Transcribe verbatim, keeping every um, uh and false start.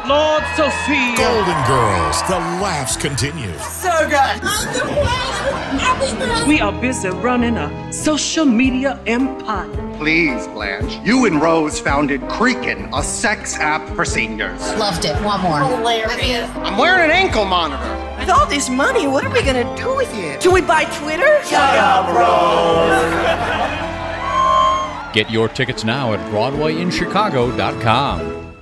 Lord Sophia. Golden Girls, the laughs continue. So good. We are busy running a social media empire. Please, Blanche. You and Rose founded CreakN, a sex app for seniors. Loved it. One more. Hilarious. I'm wearing an ankle monitor. With all this money, what are we gonna do with it? Should we buy Twitter? Shut up, Rose! Get your tickets now at Broadway in Chicago dot com.